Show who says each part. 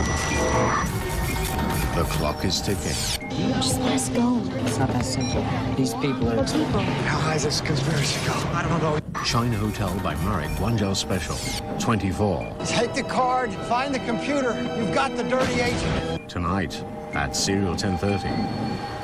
Speaker 1: The clock is ticking.
Speaker 2: Just let us go.
Speaker 3: It's not that simple. These people are...
Speaker 4: How high does this conspiracy go? I don't know.
Speaker 1: China Hotel by Marek Wanjel Special. 24.
Speaker 4: Take the card, find the computer. You've got the dirty agent.
Speaker 1: Tonight at Serial 10:30.